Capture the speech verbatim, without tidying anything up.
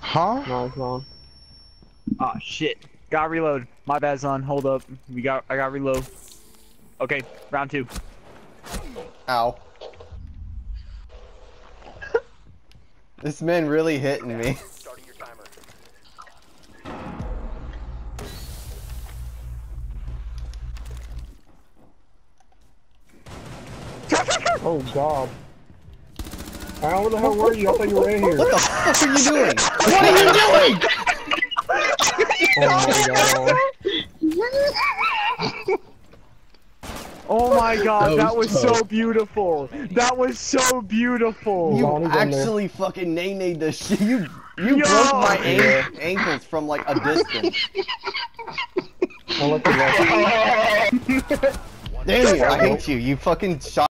Huh? No, it's not. Ah, shit. Got reload. My bad, son. Hold up. We got. I got reload. Okay, round two. Ow. This man really hitting me. Starting your timer. Oh god. I don't know what the hell were you? I thought you were in here. What the fuck are you doing? What are you doing? Oh my god. Oh my god, that That was, was so tough. beautiful. That was so beautiful. You Donnie's in there. actually fucking nay-nayed the shit. You, you Yo! broke my an Yeah. ankles from like a distance. I'll let you go. Damn you, I hate you. You fucking shot.